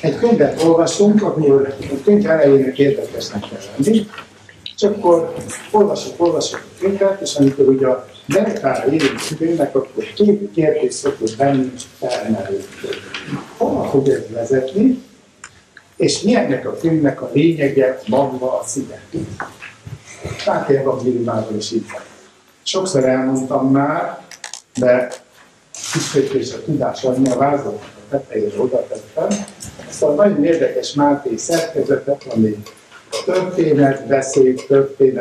egy könyvet olvasunk, akkor a könyv elejének érdekesnek kell lenni, és akkor olvasok a könyvet, és amikor ugye a derekára érünk a könyvnek, akkor két kérdés szokott bennünk felmerülni. Hova fog ez vezetni, és mi ennek a könyvnek a lényege, magva a szíve? Máté evangéliumában is így van. Sokszor elmondtam már, de kis a tudás adni a vázlatnak a tetejére oda tettem. Ezt a nagyon érdekes Máté szerkezetet, ami történetbeszéd,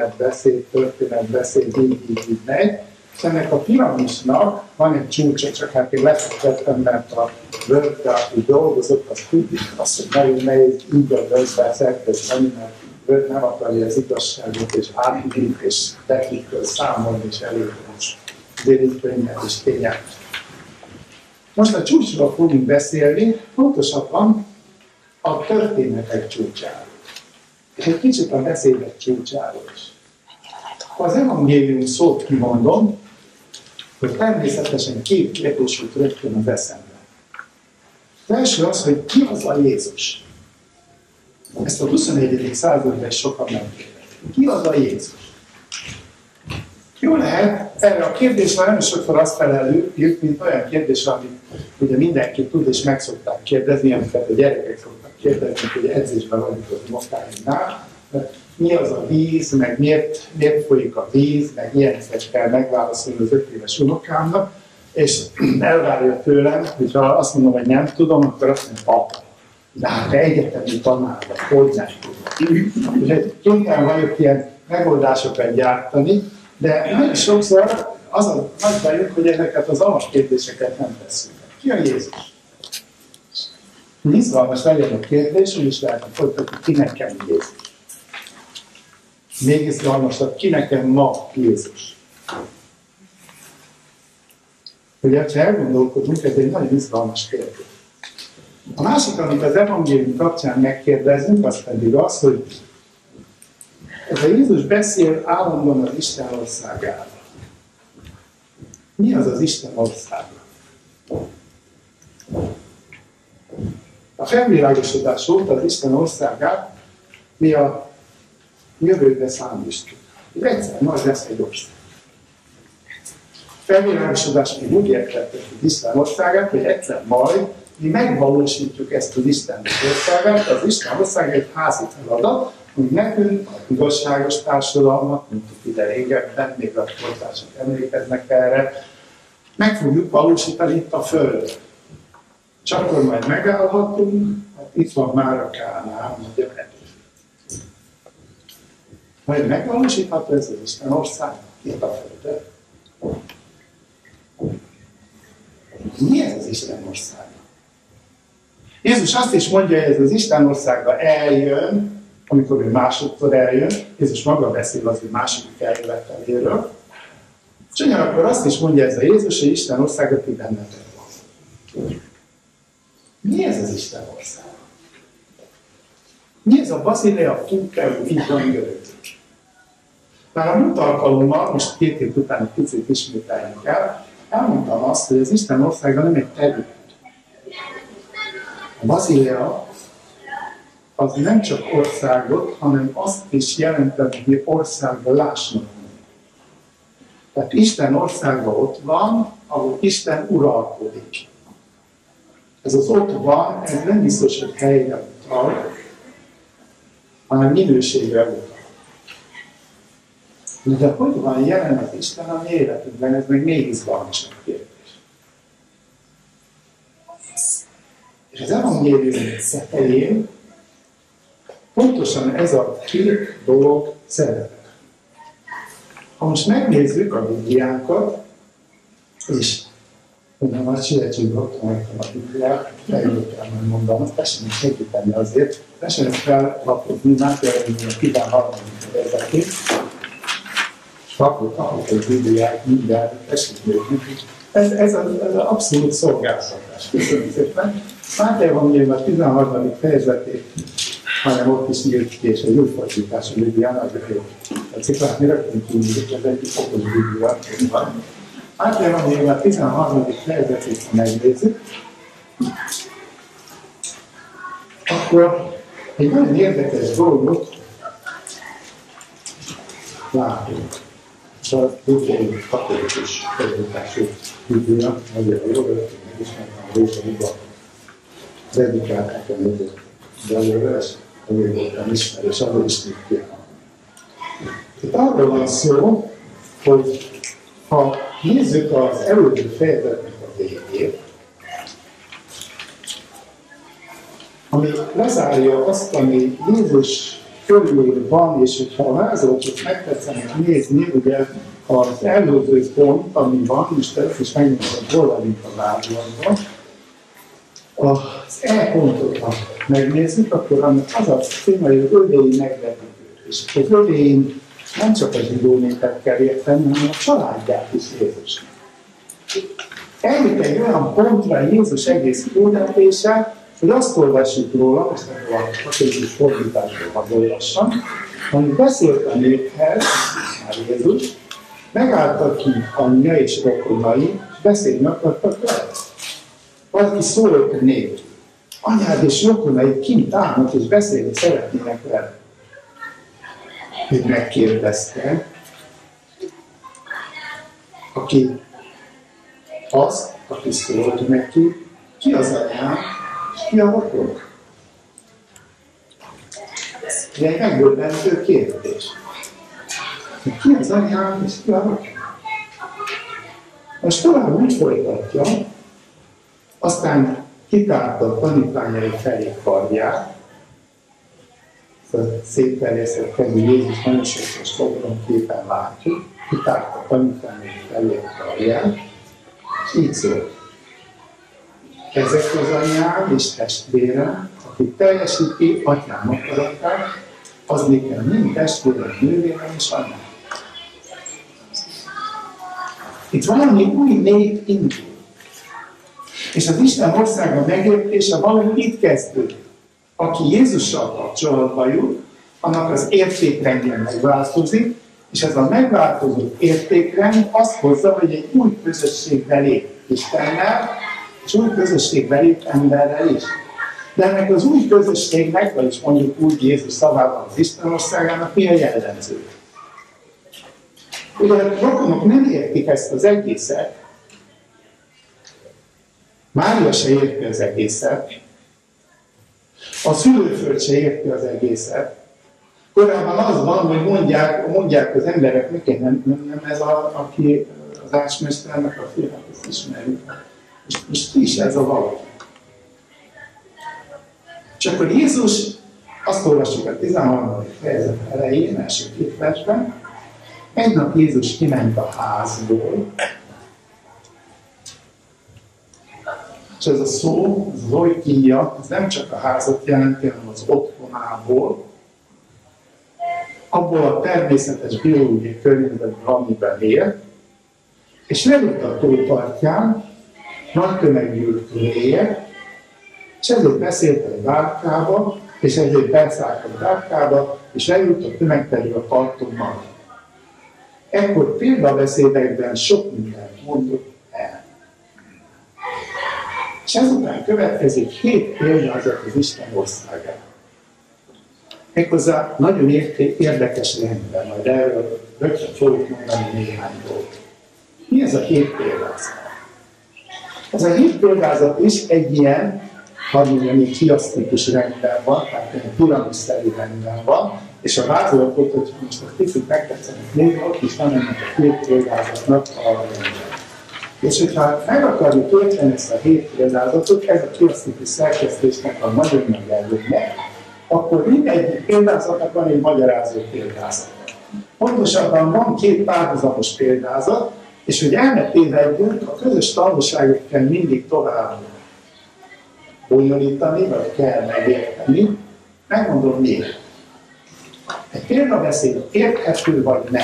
így megy. És ennek a piramisnak van egy csúcsa, csak hát én lefektettem, mert a Word-be, aki dolgozott, az tudja azt, hogy nagyon nehéz így a Word-be szerkeszteni, mert Word nem akarja az igazságot, és átírni, és technikről számolni, és elég érintőnyel és tényel. Most a csúcsról fogunk beszélni, pontosabban a történetek csúcsáról. És egy kicsit a beszédek csúcsáról is. Ha az evangélium szót kimondom, hogy természetesen két kérdés jut rögtön az eszembe. Az első az, hogy ki az a Jézus? Ezt a 21. században is sokan megkérdezik. Ki az a Jézus? Jó lehet, erre a kérdésre nagyon sokszor azt felelő, mint olyan kérdés, amit ugye mindenki tud, és meg szokták kérdezni, amiket a gyerekek szoktak kérdezni, hogy edzésben vagyunk az osztályunknál. Mi az a víz, meg miért folyik a víz, meg ilyeneket kell megválaszolni az 5 éves unokámnak, és elvárja tőlem, hogyha azt mondom, hogy nem tudom, akkor azt mondja, papa, de hát te egyetemi tanár vagy, hogy nem tudom. És kénytelen vagyok ilyen megoldásokat gyártani, de nagyon sokszor az a nagy bajunk, hogy ezeket az alap kérdéseket nem tesszük. Ki a Jézus? Izgalmas legyen a kérdés, hogy is lehetne folytatni, ki nekem Jézus. Még izgalmasabb, ki nekem ma Jézus. Ugye, ha elgondolkodunk, ez egy nagyon izgalmas kérdés. A másik, amit az evangélium kapcsán megkérdezünk, az pedig az, hogy ez a Jézus beszél állandóan az Isten országáról. Mi az az Isten országa? A felvilágosodás óta az Isten országát mi a jövőbe számítjuk. Egyszer majd lesz egy ország. A felvilágosodás még úgy értettek az Isten országát, hogy egyszer majd mi megvalósítjuk ezt az Isten országát. Az Isten ország egy házi feladat, hogy nekünk a igazságos társadalmat, mint ide régebben, még a kortársak emlékeznek erre, meg fogjuk valósítani itt a Földön. És akkor majd megállhatunk, hát itt van már a Kánaán, vagy a Petőfi. Majd megvalósítható ez az Isten ország itt a Földön. Mi ez az Isten ország? Jézus azt is mondja, hogy ez az Isten országba eljön, amikor ő másodszor eljön, Jézus maga beszél az ő második eljöveteléről, és ugyanakkor azt is mondja ez a Jézus, hogy Isten országa ti bennetek van. Mi ez az Isten ország? Mi ez a Basilea Tunkeu, így van görögül? Már a múlt alkalommal, most 2 hét után egy picit ismételjünk el, elmondtam azt, hogy az Isten országa nem egy terület. A Basilea az nem csak országot, hanem azt is jelenteni, hogy országba lásnak. Tehát Isten országa ott van, ahol Isten uralkodik. Ez az ott van, ez nem biztos, hogy helyre utal, hanem minőségre utal. De hogy van jelen az Isten a mi életünkben, ez meg még izgalmasabb kérdés. És az evangélium szetején pontosan ez a 2 dolog szerepel. Ha most megnézzük a Bibliánkat, és nem a Csilletség ott van a Bibliát, leülök el, majd mondom, azt tessék segíteni azért, tessék fellapozni, Máté a 13. fejezetét, és kapok egy Bibliát, mindjárt, tessék nézni. Ez az abszolút szolgáltatás. Köszönöm szépen. Máté evangélium a 13. fejezetét, hanem ott is nyílt ki, és egy új fordítás a Bibliának, de tetszik látni, rögtön tudjuk, ez egy okos Biblia. Máté evangélium a 13. fejezetét, ha megnézzük, akkor egy nagyon érdekes dolgot látunk. És a bibliai katolikus fordítású biblia, nagyon jó, meg is megvan a részeiben az edikálták a nézőt belőle, és nagyon voltam ismerős, arról is tudjuk. Itt arról van szó, hogy ha nézzük az előző fejezetnek a végét, ami lezárja azt, ami Jézus körül van, és hogyha a vázolatot megtetszenek nézni, ugye az előző pont, ami van, és ezt is megmutatom, hol vagyunk a vázolatban, az E-pontot megnézzük, akkor az a téma, hogy az övéi megvetítődés. Az övéin nem csak a zsidó népet kell érteni, hanem a családját is Jézusnak. Eljut egy olyan pontra Jézus egész küldetése, hogy azt olvassuk róla, ezt a katolikus fordításról van olvassam, hogy beszélt a néphez, már Jézus, megálltak ki anyja és rokonai, és beszélni akartak vele. Valaki szólt a nép. Anyád és rokonai kint állnak és beszélni szeretnének vele. Ő megkérdezte, aki szólt neki, ki az anyám, és ki a rokon? Ez egy megdöbbentő kérdés. Ki az anyám, és ki a rokon? Most tovább úgy folytatja, aztán kitárta a tanítványai felé karját, szép terjesztett kezű Jézus nagyon sokszor szobronképen látjuk, kitárta a tanítványai felé a karját, és így szólt. Ezek az anyám és testvérem, akik teljesíti atyám akaratát, az nekem mind testvérem, nővérem és anyám. Itt valami új nép indul. És az Isten országa megértése valami itt kezdődik. Aki Jézussal kapcsolatba jut, annak az értékrendje megváltozik, és ez a megváltozott értékrend azt hozza, hogy egy új közösségbe lép Istennel, és új közösségbe lép emberrel is. De ennek az új közösségnek, vagyis mondjuk úgy Jézus szavával az Isten országának mi a jellemző? Ugye a rokonok nem értik ezt az egészet, Mária se érti az egészet, a szülőföld se érti az egészet. Korábban az van, hogy mondják az emberek, miként nem ez aki az ácsmesternek a fia, ezt ismerjük. És ki is ez a valaki. És akkor Jézus, azt olvassuk a 13. fejezet elején, első 2 versben, egy nap Jézus kiment a házból, és ez a szó, az oikíja, ez nem csak a házat jelenti, hanem az otthonából, abból a természetes biológiai környezetben, amiben él, és leült a tópartján, nagy tömeg gyűlt köréje, és ezért beszélt egy bárkába, és ezért beszállt a bárkába, és leült a tömeg pedig a parton marad. Ekkor példabeszédekben sok mindent mondott el. És ezután következik 7 példázat az Isten országára. Méghozzá nagyon érdekes rendben, majd erről rögtön fogok mondani néhány dolgot. Mi ez a 7 példázat? Ez a 7 példázat is egy ilyen, ami hiasztikus rendben van, tehát egy piramiszerű rendben van, és a vázolatot, hogyha most a picit megtetszenek nézni, ott is van ennek a 7 példázatnak a rendben. És hogyha meg akarjuk érteni ezt a 7 példázatot, ez a hiasztikus szerkesztésnek a nagyon nagy előnye, akkor mindegyik példázatnak van egy magyarázó példázat. Pontosabban van 2 párhuzamos példázat, és hogy elmetévedjünk, a közös tanulságot kell mindig tovább bonyolítani, vagy kell megérteni. Megmondom miért. Egy példabeszéd érthető vagy nem.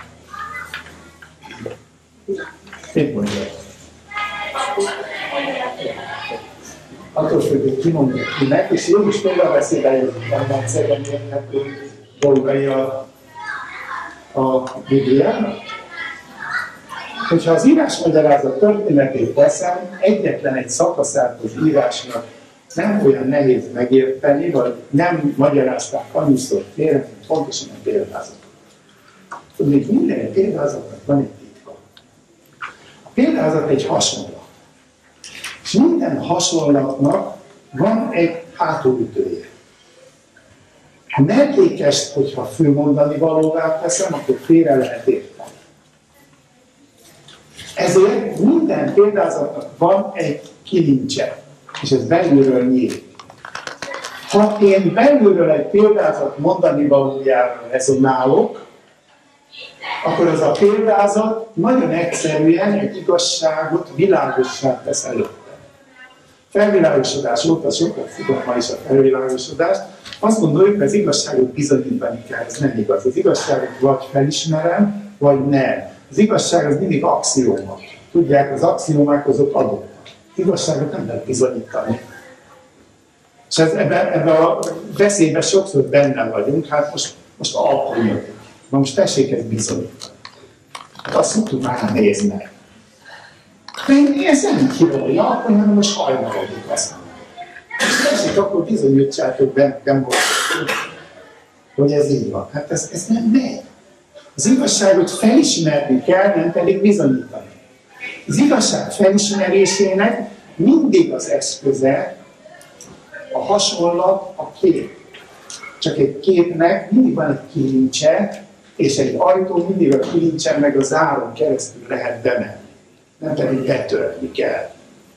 Mit mondja? Attól függ, hogy ki mondja kinek, és Jézus példabeszédeljük nem egyszerűen érthető dolgai a Bibliának. Hogyha az írásmagyarázat történetét veszem, egyetlen egy szakaszát az írásnak nem olyan nehéz megérteni, vagy nem magyarázták annyiszor félre, mint pontosan a példázatot. Még minden példázatnak van egy titka. A példázat egy hasonlat. És minden hasonlatnak van egy hátulütője. Ha mellékest, hogyha főmondani valóvá teszem, akkor félre lehet érteni. Ezért minden példázatnak van egy kilincse, és ez belülről nyílik. Ha én belülről egy példázat mondani valójában rezonálok, akkor az a példázat nagyon egyszerűen egy igazságot világossá tesz előttem. Felvilágosodás óta sokat tudok ma is a felvilágosodást. Azt gondoljuk, hogy az igazságot bizonyítani kell, ez nem igaz. Az igazságot vagy felismerem, vagy nem. Az igazság az mindig axióma. Tudják, az axiómák azok adottak. Az igazságot nem lehet bizonyítani. És ebben a veszélyben sokszor benne vagyunk, hát most alkalmazik. Na most tessék ezt bizonyítani. Hát azt mondtuk, már nézd meg. De én ezt nem kirolja, hanem most hajnalodik azt mondani. És tessék, akkor bizonyítsátok be, nem volt, hogy ez így van. Hát ez nem megy. Az igazságot felismerni kell, nem pedig bizonyítani. Az igazság felismerésének mindig az eszköze a hasonlat, a kép. Csak egy képnek mindig van egy kilincse, és egy ajtó mindig a kilincsen meg a záron keresztül lehet bemenni. Nem pedig betörni kell.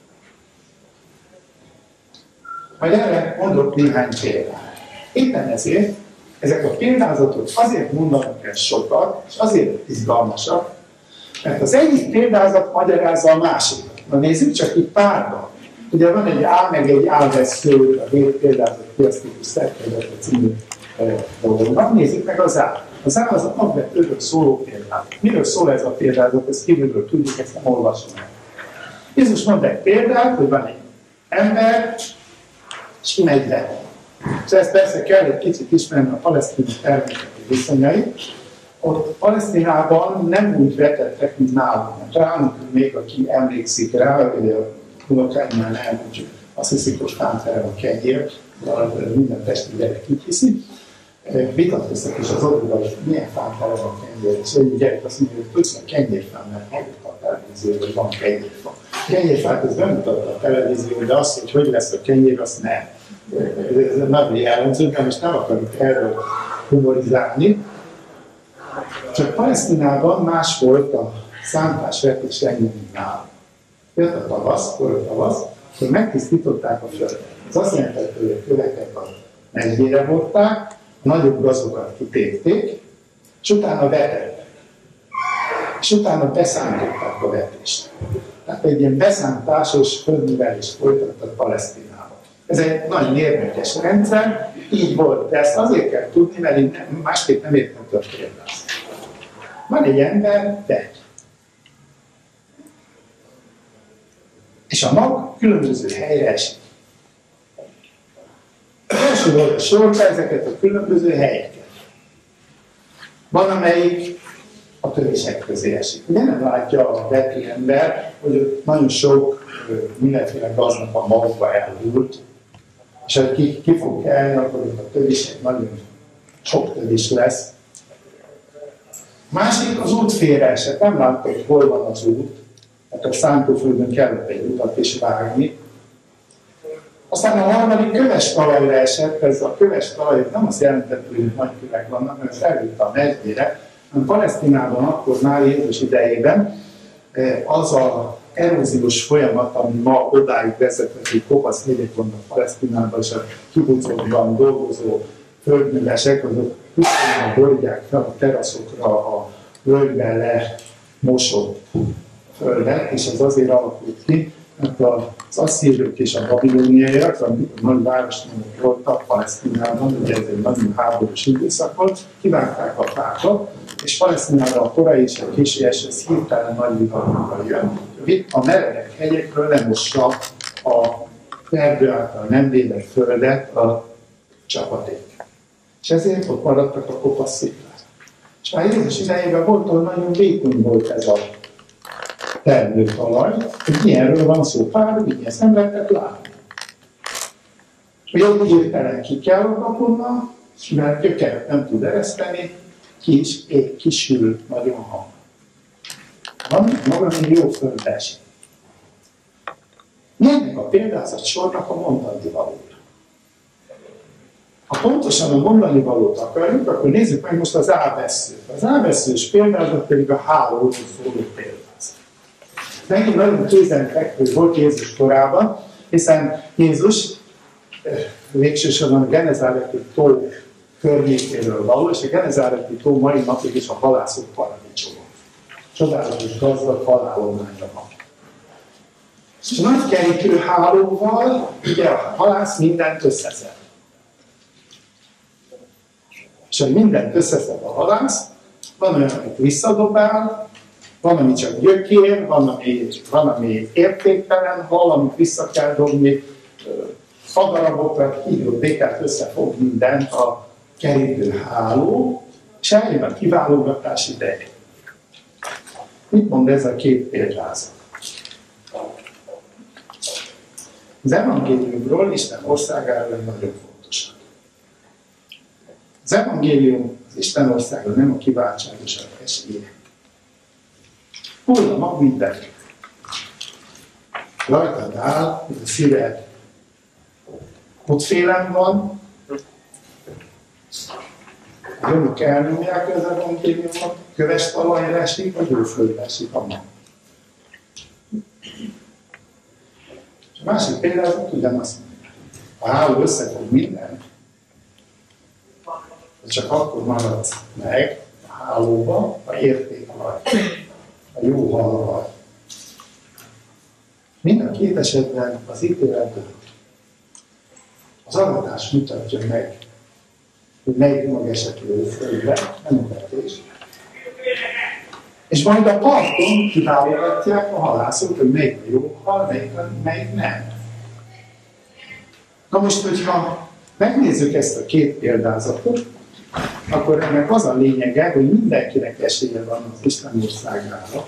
Majd erre mondok néhány példát. Éppen ezért ezek a példázatok azért mondanak el sokat, és azért izgalmasak, mert az egyik példázat magyarázza a másikat. Na nézzük csak itt párban. Ugye van egy A meg egy A vesző, a 7 példázat piasztikus szerkezet a című dolognak. Nézzük meg az A. Az A az alapvetőről szóló példázat. Miről szól ez a példázat? Ezt kívülről tudjuk, ezt nem olvasom el. Jézus mond egy példát, hogy van egy ember, és kimegy le. És ezt persze kell egy kicsit ismerni a palesztin természeti viszonyait. Ott Palesztinában nem úgy vetettek, mint nálunk. Talán még aki emlékszik rá, hogy a unokáimmal nem, hogy azt hiszik, hogy fánterel a kenyér, minden testi gyerek így hiszi. Vitatkoztak is az orvosban, hogy milyen fánterel a kenyér. És egy gyerek azt mondja, hogy tudsz a kenyérfán, mert megmutatta a televízióban, hogy van kenyérfa. A kenyérfát ez bemutatta a televízióban, de azt, hogy lesz a kenyér, azt nem. Ez nagyon jellemző, de most nem akarok erről humorizálni. Csak Palesztinában más volt a szántásvetés ennyi, mint nálunk. Jött a tavasz, akkor megtisztították a földet. Ez azt jelenti, hogy a köveket a mezgyére vonták, a nagyobb gazokat kitépték, és utána vetettek. És utána beszántották a vetést. Tehát egy ilyen beszántásos földművelést folytattak Palesztinában. Ez egy nagyon érdekes rendszer, így volt, de ezt azért kell tudni, mert így másképp nem érthető a példát. Van egy ember, vet. És a mag különböző helyre esik. Felsorolja sorba ezeket a különböző helyeket. Van, amelyik a tövések közé esik. Ugye nem látja a vető ember, hogy nagyon sok mindenféle gaznak a magba elhult, és ha ki fog kelni, akkor a tövések nagyon sok tövés lesz. Másik az út félreesett, nem látta, hogy hol van az út, mert a szántóföldön kellett egy utat is vágni. Aztán a harmadik köves talajra esett, ez a köves talaj nem azt jelentett, hogy nagy kövek vannak, mert ez elvitte a mezgyére, hanem Palesztinában akkor már Jézus idejében az a eróziós folyamat, ami ma odáig vezetett, hogy kopasz hegyek vannak Palesztinában, és a kibucokban dolgozó földművesek, azok pusztán bolyják fel a teraszokra a völgyben lemosott földet, és ez azért alakult ki, mert az asszírők és a babilóniaiak, amik a nagy városnyomok voltak Palesztinában, ugye ez egy nagyon háborús időszak volt, kivágták a fákat, és Palesztinában a korai és a későes, ez hirtelen nagy viharunkkal jön. A meredek hegyekről lemossa a erdő által nem védett földet a csapaték. És ezért ott maradtak a kopasz sziklák. És már Jézus idejében volt, hogy nagyon vékony volt ez a termőtalaj, hogy ilyenről van szó, pár, így ezt nem lehetett látni. Ugye hirtelen ki kell a kaponna, mert gyökeret nem tud ereszteni, kisül nagyon hamar. Van maga, ami jó földbe esik. Ennek a példázat sornak a mondani valója. Ha pontosan a mondani valót akarjuk, akkor nézzük meg most az ávesszőt. Az ávesszős példázat pedig a hálóról szóló példázat. Megint nagyon kézenfekvő volt Jézus korában, hiszen Jézus végsősorban a Genezáreti tó környékéről való, és a Genezáreti tó mai napig is a halászok paradicsoma. Csodálatos gazdag halálományra van. És a nagy kerítőhálóval ugye a halász mindent összeszed. És hogy mindent összeszed a halász, van olyan, amit visszadobál, van, ami csak gyökér, van, ami értéktelen hal, amit vissza kell dobni, fadarabokra, hívott békát összefog mindent a kerítőháló, és eljön a kiválogatás ideje. Mit mond ez a két példázat? Az evangéliumról, Isten országáról nagyon fontos. Az evangélium, az Isten országa nem a kiváltság és a esélye. Hol a mag mindenki? Rajtad áll, hogy a szíved ott félem van, a önök elnyomják az evangéliumot, köves talajra esik, vagy jó földre esik a mag. És a másik példázat ugyanazt mondja. A háló összefog mindent, de csak akkor maradsz meg a hálóba, ha érték vagy, a jó hal vagy. Mind a két esetben az ítéletben az aratás mutatja meg, hogy melyik mag esett jó földbe, nem a vetés. És majd a parton kiválogatják a halászok, hogy melyik a jó hal, melyik nem. Na most, hogyha megnézzük ezt a két példázatot, akkor ennek az a lényege, hogy mindenkinek esélye van az Isten országára.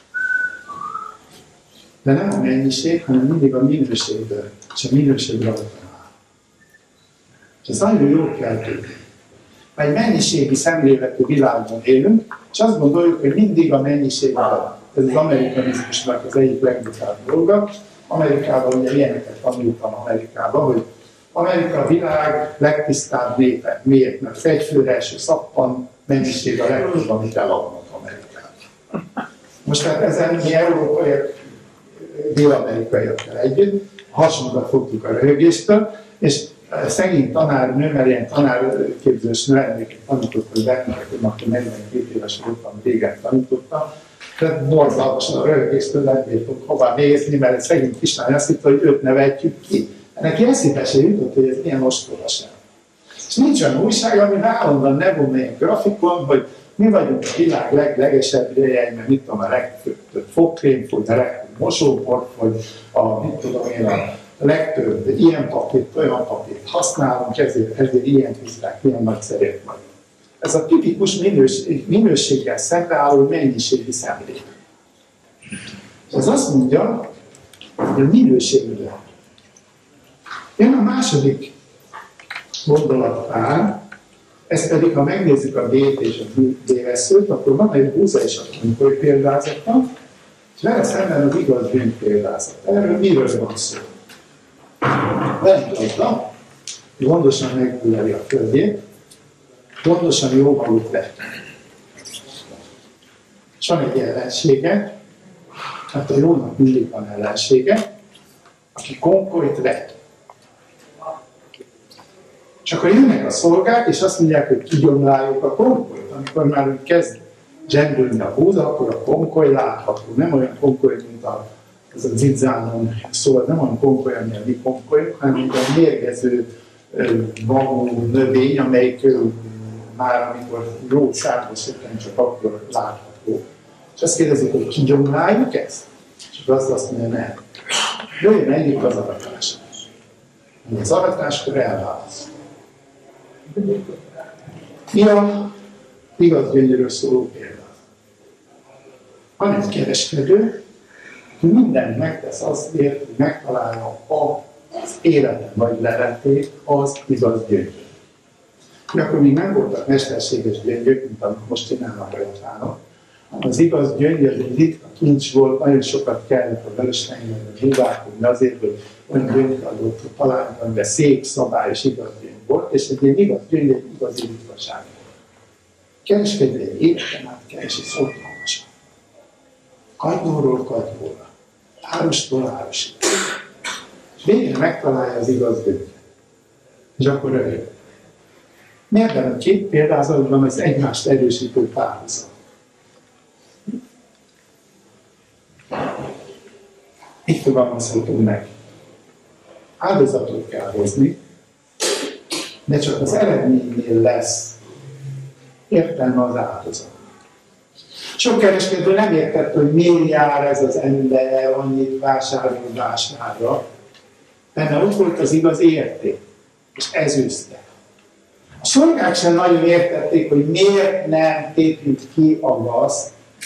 De nem a mennyiség, hanem mindig a minőségből, és a minőség rajta áll. És ezt nagyon jól kell tudni. Egy mennyiségi szemléletű világban élünk, és azt gondoljuk, hogy mindig a mennyiség van. Ez az amerikanizmusnak az egyik legbutább dolga. Amerikában ugye ilyeneket tanultam Amerikában, hogy Amerika a világ legtisztább népe. Miért? Mert az egyfőre eső szappan mennyiség a legtöbb, amit eladnak Amerikában. Most hát ezen mi európaiak, dél-amerikaiakkal együtt hasunkat fogtuk a röhögéstől, és szegény tanárnő, mert ilyen tanárképzős nőemléket tanított, hogy bennnek, hogy akkor 42 éves voltam, régen tanítottam, de borzalmasan a röhögéstől nem bírtunk hová nézni, mert egy szegény kislány azt hitt, hogy őt nevetjük ki. Neki eszébe se jutott, hogy ez milyen ostobaság. És nincs olyan újság, ami állandóan ne volna ilyen grafikon, hogy mi vagyunk a világ leglegesebb idejei, mert mit tudom, a legtöbb fogkrémfogy, a legtöbb mosóporfogy, mit tudom én, a legtöbb ilyen papírt, olyan papírt használunk, ezért ilyen tiszták, ilyen nagyszerűek vagyunk. Ez a tipikus minőséggel szembeálló mennyiségi szemlélet. És ez azt mondja, hogy a minőségről. Jön a második gondolatpár, ez pedig, ha megnézzük a B-t és a B-veszőt, akkor van egy búza és a konkoly példázata, és vele szemben az igaz bűn példázat. Erről miről van szó? Bent adta, gondosan megbűveli a földjét, gondosan jó maguk lett. És van egy ellensége, hát a jónak mindig van ellensége, aki konkolyt lett. És akkor jönnek a szolgák, és azt mondják, hogy kigyomláljuk a konkolyt. Amikor már úgy kezd zsendülni a búza, akkor a konkoly látható. Nem olyan konkoly, mint az a zidzánon szól, nem olyan konkoly, ami a mi konkolyok, hanem mint a mérgező magú növény, amelyik már amikor jó szárba szökken, csak akkor látható. És azt kérdezik, hogy kigyomláljuk ezt? És akkor azt mondja, nem. Jöjjön egyik az aratás. Az aratáskor elválasz. Mi a igaz gyöngyöről szóló példa? Van egy kereskedő, aki mindent megtesz azért, hogy megtalálja a az életen vagy lelették, az igaz gyöngyök. Akkor még nem voltak mesterséges gyöngyök, mint amit most csinálnak a japánok. Az igaz gyöngy, az egy ritka kincs volt, nagyon sokat kellett a Vörös-tengerben hibálkodni azért, hogy olyan gyöngyadót találni, amiben szép, szabályos igaz gyöngy volt, és egy ilyen igaz gyöngy egy igazi ritkaság. Kereskedni egy éveken át keresi szorgalmasan. Kagylóról kagylóra, árustól árusig. És végén megtalálja az igaz gyöngyet. És akkor örül. Ebben a két példázatban az egymást erősítő párhuzam. Így fogalmazhatunk meg. Áldozatot kell hozni, de csak az eredménynél lesz értelme az áldozat. Sok kereskedő nem értett, hogy miért jár ez az ember annyit vásárra. Benne ott volt az igaz érték, és ezüstte. A szolgák sem nagyon értették, hogy miért nem tépjük ki a gazt.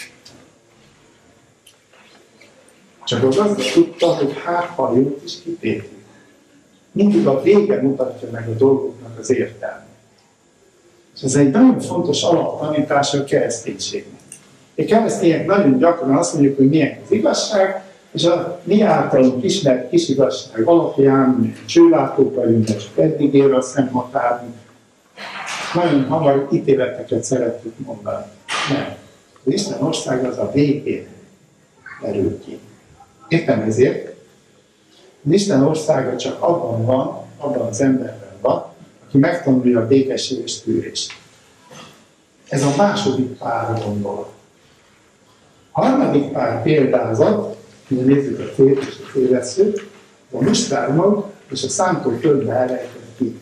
Csak a gazda tudta, hogy ha jót is kitépjük. Mindig a vége mutatja meg a dolgoknak az értelmét. És ez egy nagyon fontos alaptanítása a kereszténységnek. A keresztények nagyon gyakran azt mondjuk, hogy milyen az igazság, és a mi általunk ismert kis igazság alapján csőlátók vagyunk, és eddig ér a szemhatárunk. Nagyon hamar ítéleteket szeretjük mondani. Nem. Az Isten ország az a végén derül ki. Éppen ezért az Isten országa csak abban van, abban az emberben van, aki megtanulja a békesség és tűrést. Ez a második pár gondol. A harmadik pár példázat, nézzük a tét és a téveszőt, a mustármag és a szántó földbe elrejtett kincs.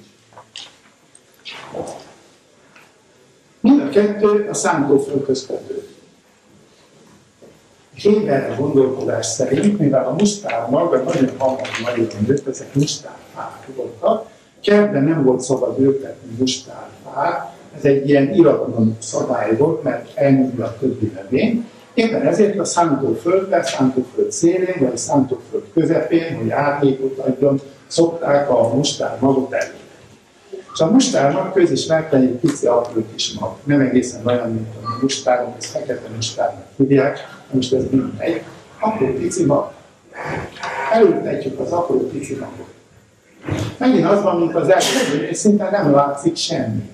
Mind a kettő a szántóföldhöz kötődik. Héber gondolkodás szerint, mivel a mustármag nagyon hamar nagyon nőtt, ezek mustárfák voltak, kertben nem volt szabad ültetni mustárfát, ez egy ilyen iratlan szabály volt, mert elnyúl a többi növény. Éppen ezért a szántóföldben, szántóföld szélén, vagy a szántóföld közepén, hogy árnyékot adjon, szokták a mustármagot elő. És a mustármag közismert egy pici apró kis mag. Nem egészen olyan, mint a mustármag, ez fekete mustárnak hívják, most ez mindegy. Apró pici mag. Elültetjük az apró pici magot. Megint az van, mint az első, és szinte nem látszik semmi.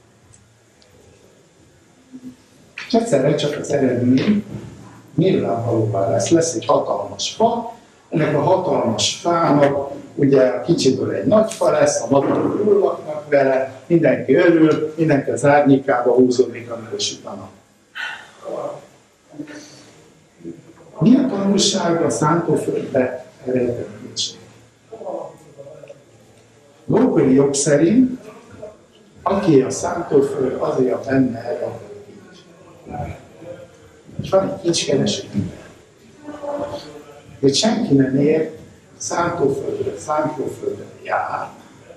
És egyszerre csak az eredmény nyilvánvalóvá lesz egy hatalmas fa, ennek a hatalmas fának ugye a kicsiből egy nagy fa lesz, a madarak jól laknak vele, mindenki örül, mindenki az árnyékába húzódik, amikor süt a nap. Mi a tanulság a szántóföldbe elrejtett kincsnek? Lókori jog szerint, aki a szántóföld, azért a benne elrejtett kincs. És van egy kincskereső ember. De senki nem ért, szántóföldre jár,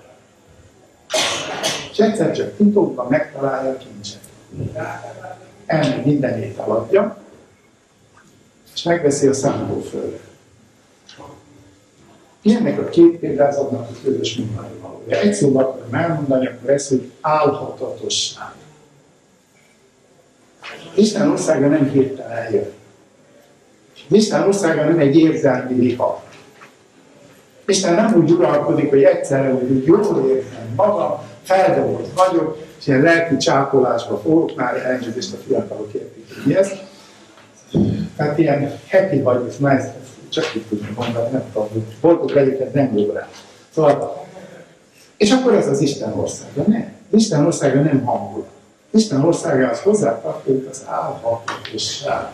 és egyszer csak titokban megtalálja a kincset. Elmegy mindenét eladja, és megveszi a szántóföldet. Ilyennek a két példázatnak a közös mondani valója. Egy szóval akarom elmondani, akkor ez, hogy álhatatosság. Isten országa nem hirtelen jön. Isten országa nem egy érzelmi vihar. Isten nem úgy uralkodik, hogy egyszerre, hogy jól érzem magam, feldobott vagyok, és ilyen lelki csápolásba fogok, már elnézést a fiatalok értik, hogy mi ez. Tehát ilyen happy vagy, ez nice, csak így tudjuk mondani, nem tudom, hogy boldog legyek, ez nem jó rá. Szóval, és akkor ez az Isten országa. Nem. Isten országa nem hangul. Isten országához hozzátartozik az álhatatosság.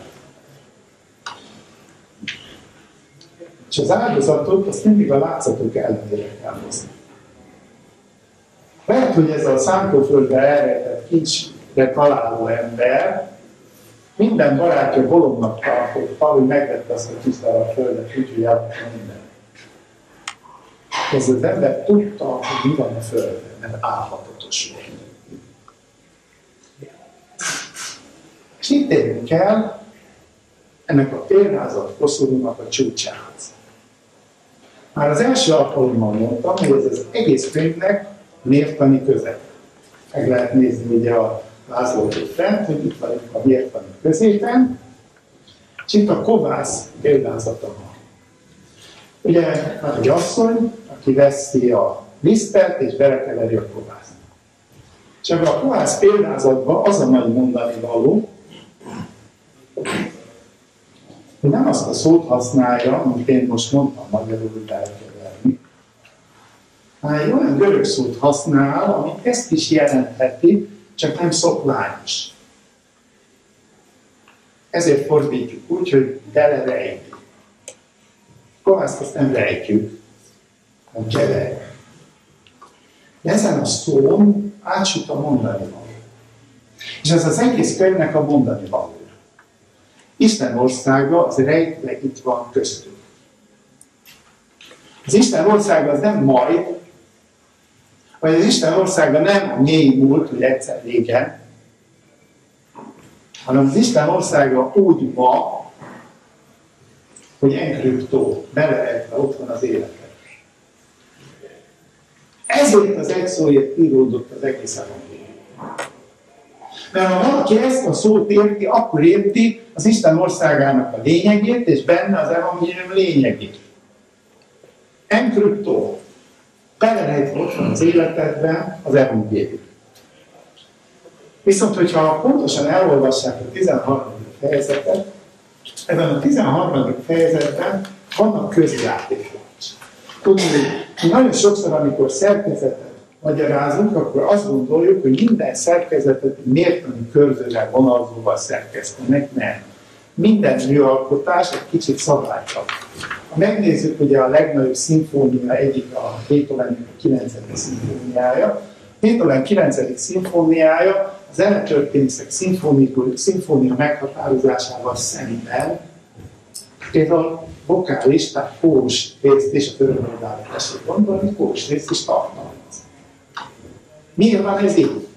És az áldozatot azt mindig a látszatok ellenére kell hozni. Lehet, hogy ez a szántóföldbe elrejtett kincsre találó ember minden barátja bolondnak tartotta, hogy megvette azt a tisztára a földet, úgyhogy elvette minden. Ez az ember tudta, hogy mi van a földön, mert álhatatos volt. És itt érünk el ennek a példázat koszorúnak a csúcsához. Már az első alkalommal mondtam, hogy ez az egész könyvnek mértani köze. Meg lehet nézni ugye a vázolót fent, hogy itt vagyunk a mértani középen, és itt a kovász példázata van. Ugye van egy asszony, aki veszi a lisztet és belekeveri a kovászt. És ebben a kovász példázatban az a nagy mondani való, hogy nem azt a szót használja, amit én most mondtam magyarul, hogy belekeverni, hanem egy olyan görög szót használ, ami ezt is jelentheti, csak nem szokványos. Ezért fordítjuk úgy, hogy belerejti. Kovászt azt nem rejtjük, hanem keverjük. De ezen a szón átsüt a mondani való. És ez az egész könyvnek a mondani való. Isten országa az rejtve itt van köztünk. Az Isten országa az nem majd, vagy az Isten országa nem a mély múlt, hogy egyszer régen, hanem az Isten országa úgy ma, hogy enkriptó, belerejtve ott van az életed. Ezért az egy szóért íródott az egész evangélium. Mert ha valaki ezt a szót érti, akkor érti az Isten országának a lényegét, és benne az evangélium lényegét. Enkriptó, belerejtve ott van az életedben az evangélium. Viszont, hogyha pontosan elolvassák a 13. fejezetet, ebben a 13. fejezetben vannak közjátékok. Tudni, hogy nagyon sokszor, amikor szerkezetet magyarázunk, akkor azt gondoljuk, hogy minden szerkezetet mértani körzővel, vonalzóval szerkesztenek. Nem. Minden műalkotás egy kicsit szabálytalan. Ha megnézzük, ugye a legnagyobb szimfónia egyik a Beethoven 9. szimfóniája. Beethoven 9. szimfóniája a zenetörténészek szimfónia meghatározásával szemben például vokális, tehát kórus részt és a törvényoldalra tessék gondolni, kórus részt is tartalmaz. Miért van ez így?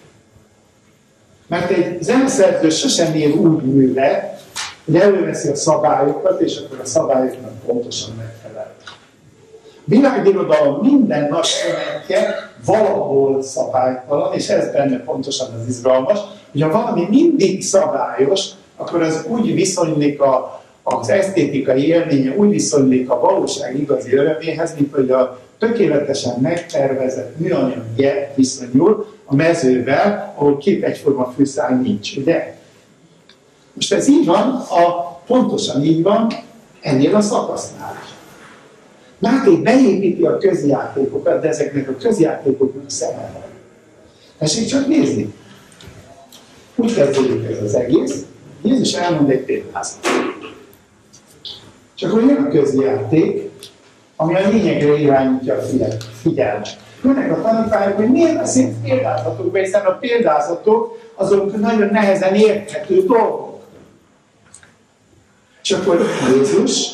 Mert egy zeneszerző sosem ír úgy művet, hogy előveszi a szabályokat, és akkor a szabályoknak pontosan megfelel. Világirodalom minden nagy szövegje valahol szabálytalan, és ez benne pontosan az izgalmas, hogy ha valami mindig szabályos, akkor az úgy viszonylik az esztétikai élménye, úgy viszonylik a valóság igazi öröméhez, mint hogy a tökéletesen megtervezett műanyag jet viszonyul a mezővel, ahol két egyforma fűszál nincs, ugye? Most ez így van, pontosan így van ennél a szakasznál is. Máté beépíti a közjátékokat, de ezeknek a közjátékoknak szeme van. Tessék csak nézni. Úgy kezdődik ez az egész, Jézus elmond egy példázatot. Csak hogy jön a közjáték, ami a lényegre irányítja a figyelmet. Jönnek a tanítványok, hogy miért beszélsz példázatokba, hiszen a példázatok azok nagyon nehezen érthető dolgok. És akkor Jézus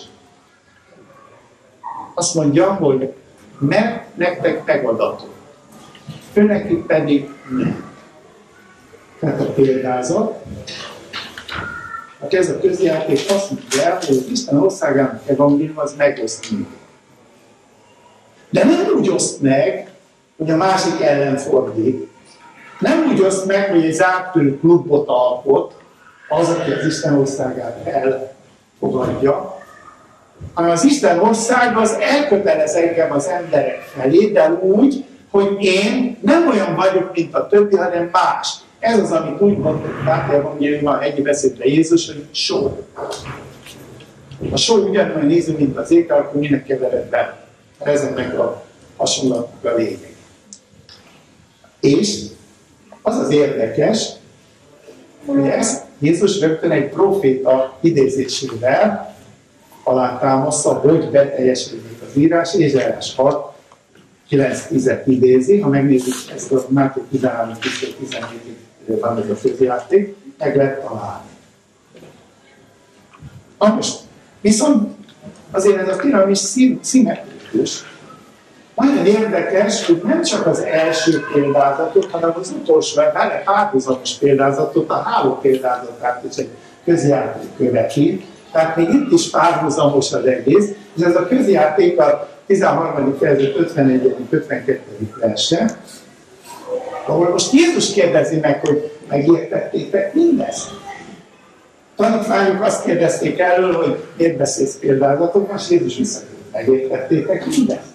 azt mondja, hogy mert nektek megadatok, őnekik pedig nem. Tehát a példázat, ez a közjáték azt mondja el, hogy az Isten országának evangélium az megoszt minket. De nem úgy oszt meg, hogy a másik ellen fordít. Nem úgy oszt meg, hogy egy zárt körű klubot alkot, az, aki az Isten országát elfogadja, hanem az Isten ország az elkötelez engem az emberek felé, de úgy, hogy én nem olyan vagyok, mint a többi, hanem más. Ez az, amit úgy mondott Máté evangéliumban egy beszédben Jézus, hogy só. A só ugyanolyan ízű, mint az étel, akkor minek kevered be. Ezeknek a hasonlatnak a lényeg. És az az érdekes, hogy ezt Jézus rögtön egy proféta idézésével alátámasztja, hogy beteljesedik az írás, Ézsaiás 6, 9-10 idézi, ha megnézzük ezt a Máté 13-14-ig van ez a közjáték, meg lehet találni. Na most, viszont azért ez a piramis szimmetrikus. Nagyon érdekes, hogy nem csak az első példázatot, hanem az utolsó, vele párhuzamos példázatot, a háló példázatát is egy közjáték követi. Tehát még itt is párhuzamos az egész, és ez a közjáték 13. fejezet 51.-52. verse, ahol most Jézus kérdezi meg, hogy megértettétek mindezt? Tanítványok azt kérdezték erről, hogy miért beszélsz példázatokban, és Jézus visszakérdezi, megértettétek mindezt?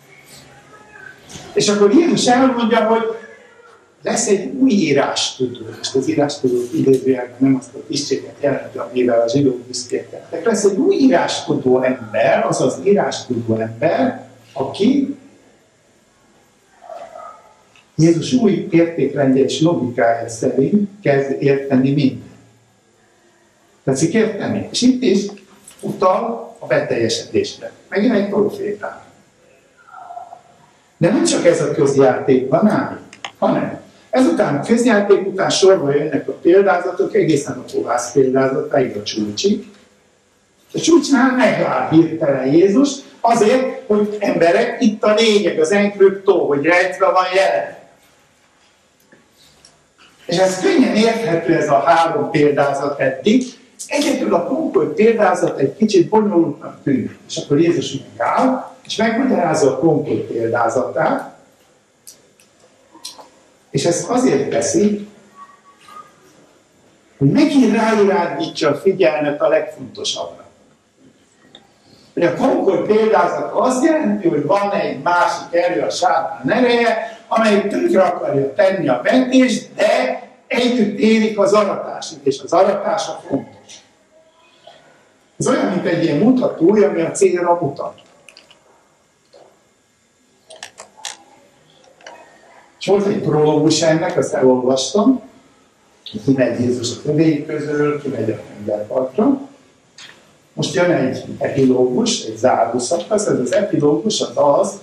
És akkor Jézus elmondja, hogy lesz egy új írástudó, és az írástudó idézőjelben nem azt a tisztséget jelenti, amivel a zsidók büszkélkedtek. Lesz egy új írástudó ember, azaz írástudó ember, aki Jézus új értékrendje és logikája szerint kezd érteni mindent. Tetszik érteni? És itt is utal a beteljesedésre. Megint egy profétára. De nem csak ez a közjáték van ám, hanem ezután a közjáték után sorba jönnek a példázatok, egészen a kovász példázatáig a csúcsig. A csúcsnál megáll hirtelen Jézus, azért, hogy emberek, itt a lényeg, az enkryptó, hogy rejtve van jelen. És ez könnyen érthető, ez a 3 példázat eddig. Egyedül a konkoly példázat egy kicsit bonyolultnak tűnik. És akkor Jézus megáll, és megmagyarázza a konkoly példázatát, és ezt azért teszi, hogy megint ráirányítsa a figyelmet a legfontosabbra. Hogy a konkoly példázat azt jelenti, hogy van egy másik erő, a sátán ereje, amely tönkre akarja tenni a vetést, de együtt érik az aratásig, és az aratása fontos. Ez olyan, mint egy ilyen mutatója, ami a célra mutat. És volt egy prológus ennek, azt elolvastam, kimegy Jézus a tövéi közül, kimegy a tengerpartra. Most jön egy epilógus, egy zárószakasz, ez az epilógus az,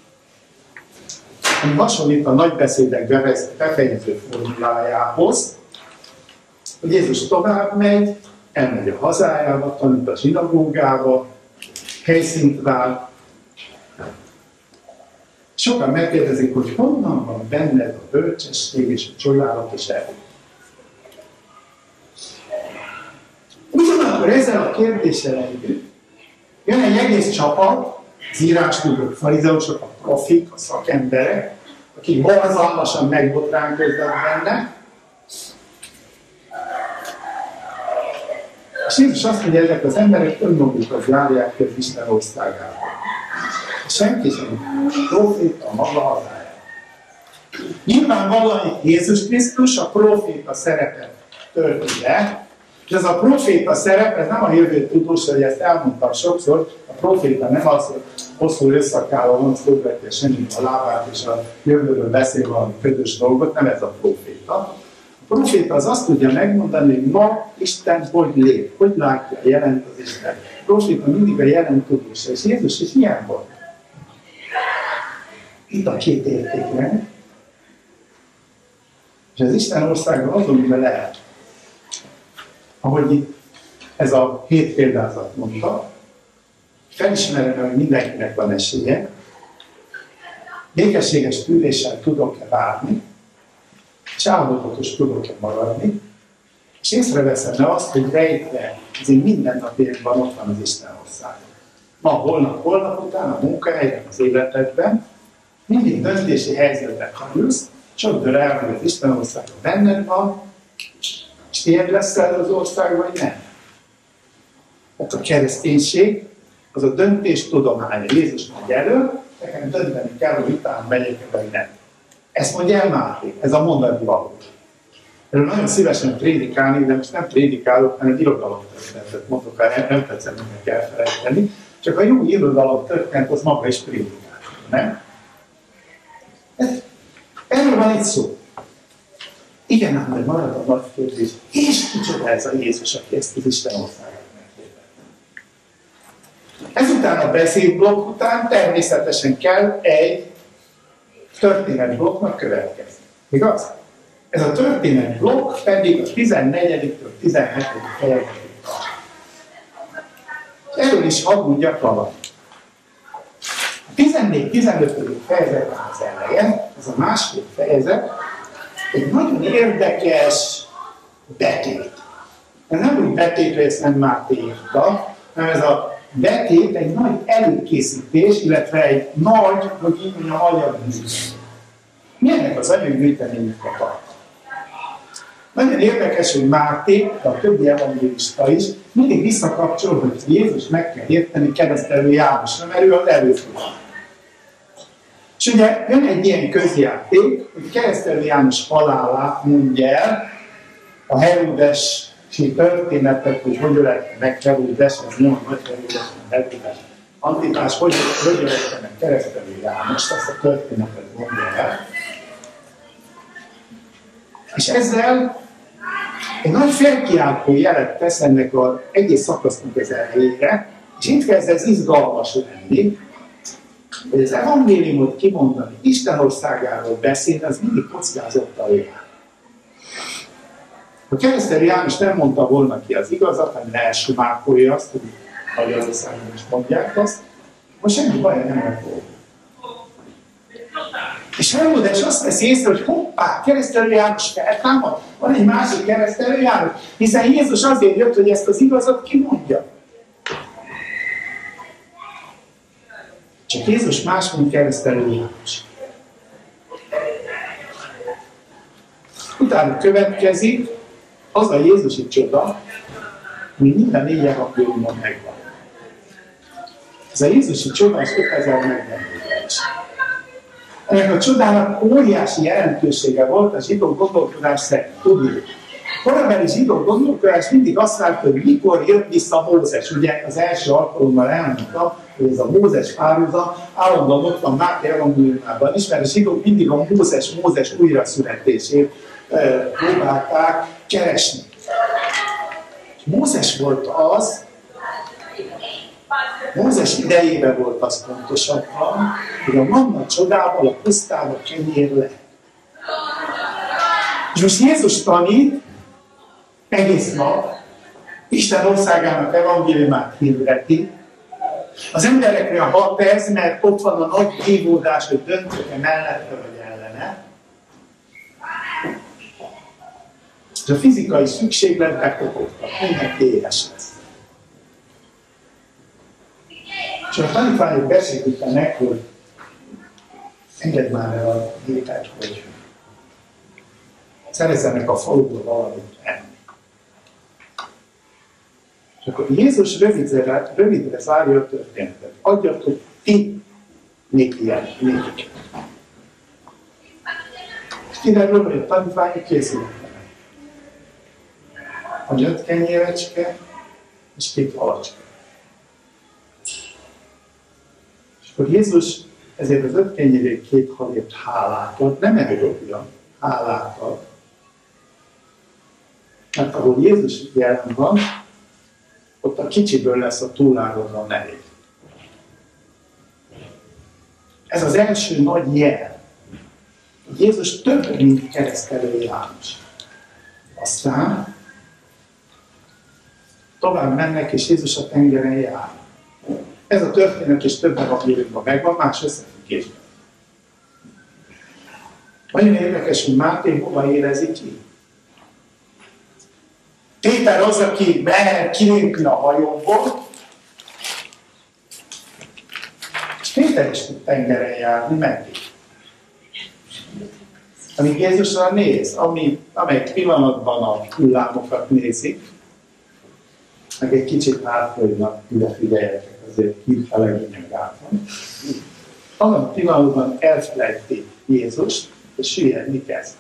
ami hasonlít a nagybeszédek befejező formulájához, hogy Jézus tovább megy, elmegy a hazájába, tanít a zsinagógába, helyszínt vár. Sokan megkérdezik, hogy honnan van benned a bölcsesség és a csodálatos erő. Ugyanakkor ezzel a kérdéssel együtt jön egy egész csapat, az írástudók, farizeusok, a profik, a szakemberek, akik borzalmasan megbotránkoznak benne. És Jézus azt mondja, ezek az emberek önmagukat járják ki az Isten országába. Senki sem proféta a maga hazájában. Nyilvánvalóan Jézus Krisztus a proféta szerepet tölti le, és ez a proféta szerep, ez nem a jövő tudós, hogy ezt elmondtam sokszor, a proféta nem az, hogy hosszú összakállal vonz követje semmit a lábát, és a jövőről beszél valami ködös dolgot, nem ez a proféta. A proféta az azt tudja megmondani, hogy ma Isten hogy lép, hogy látja, jelent az Isten. A proféta mindig a jelent tudósa, és Jézus is ilyen volt. Itt a 2 értékrend, és az Isten országa azon, mivel lehet. Ahogy itt ez a 7 példázat mondta, felismerem, hogy mindenkinek van esélye, békességes tűréssel tudok-e várni, és álmodatos tudok-e maradni, és észreveszem-e azt, hogy rejtve az én mindennapjaimban ott van az Isten országa. Ma, holnap után, a munkahelyen, az életedben, mindig döntési helyzetben kerülsz, csak dől el, hogy az Isten országa benned van, és tiéd lesz el az ország, vagy nem. Hát a kereszténység az a döntés tudománya. Jézus megy elő, nekem dönteni kell, hogy utána megyek, vagy nem. Ezt mondja el Máté, ez a mondani való. Erről nagyon szívesen prédikálni, de most nem prédikálok, hanem irodalomtörténetet mondok, ha nem tetszett, meg kell felejteni. Csak a jó irodalomtörténet az maga is prédikál, nem? Erről van itt szó. Igen, ám, de marad a nagy kérdés. És kicsoda ez a Jézus, aki ezt az Isten országát meghirdette. Ezután a beszédblokk után természetesen kell egy történetblokknak következni. Igaz? Ez a történetblokk pedig a 14-től 17. fejezetig tart. Erről is hadd mondjak valamit. A 14-15. fejezet az eleje, ez a második fejezet, egy nagyon érdekes betét. Ez nem úgy betét, hogy ezt nem Máté írta, hanem ez a betét, egy nagy előkészítés, illetve egy nagy, hogy így mondjam, anyaggyűjtemény. Milyennek az anyaggyűjteménynek a tart? Nagyon érdekes, hogy Máté, de a többi evangélista is mindig visszakapcsol, hogy Jézus meg kell érteni Keresztelő Jánosra, mert ő az előfordul. És ugye jön egy ilyen közjáték, hogy Keresztelő János halálát mondja el, a Heródesi történetet, hogy ölte meg Heródes, az nem nagy Heródes, Heródes Antipás, hogy ölte meg Keresztelő Jánost, azt a történetet mondja el. És ezzel egy nagy felkiáltó jelet tesz ennek az egész szakasznak az elejére, és itt kezd ez izgalmas lenni, hogy az evangéliumot kimondani, Isten országáról beszélni, az mindig kockázattal jár. Ha Keresztelő János nem mondta volna ki az igazat, hanem ne elsumákolja azt, hogy Magyarországon is mondják azt, most semmi baj nem lett volna. És Heródes azt veszi észre, hogy hoppá, Keresztelő János feltámad, van egy másik Keresztelő János, hiszen Jézus azért jött, hogy ezt az igazat kimondja. Csak Jézus más, mint Keresztelő János. Utána következik az a Jézusi csoda, ami minden négy evangéliumban megvan. Ez a Jézusi csoda az 5000 megjelenés. Ennek a csodának óriási jelentősége volt a zsidó gondolkodás szerint. Tudjuk, korabeli zsidó gondolkodás mindig azt várta, hogy mikor jön vissza Mózes. Ugye az első alkalommal elmondtam, hogy ez a Mózes párhuzam állandóan ott van Máté evangéliumában is, mert a zsidók mindig a Mózes újraszületését próbálták keresni. Mózes volt az, Mózes idejében volt az pontosabban, hogy a manna csodával a pusztába kenyér le. És most Jézus tanít egész nap, Isten országának evangéliumát hirdeti, az emberekre hat ez, mert ott van a nagy kívódás, hogy döntök-e mellette vagy ellene. És a fizikai szükségletek kopogtak, mindenki éhes lesz. És a tanítványok beszélgetnek, hogy engedd már el a gépet, hogy szerezzenek a faluból valamit enni. És akkor Jézus rövidre zárja a történetet. Adjatok ti nékiket. És kiderül, hogy a tanítványok készülnek. Van 5 kenyérecske és 2 halacska. És akkor Jézus ezért az 5 kenyérért 2 halért hálát ad, nem elrobja, hálát ad. Mert ahol Jézus jelen van, ott a kicsiből lesz a túláradra elég. Ez az első nagy jel. Jézus több, mint Keresztelő János. Aztán tovább mennek, és Jézus a tengeren jár. Ez a történet is több evangéliumban megvan, más összefüggésben. Nagyon érdekes, hogy Máté hova érezi ki. Péter az, aki mehet kilépni a hajóból, és Péter is tud tengeren járni, meddig. Amíg Jézusra néz, amely pillanatban a hullámokat nézik, meg egy kicsit átfolynak, ide figyeljetek, azért hírfelegények gáton. Azon a pillanatban elfelejti Jézust, és süllyedni kezd.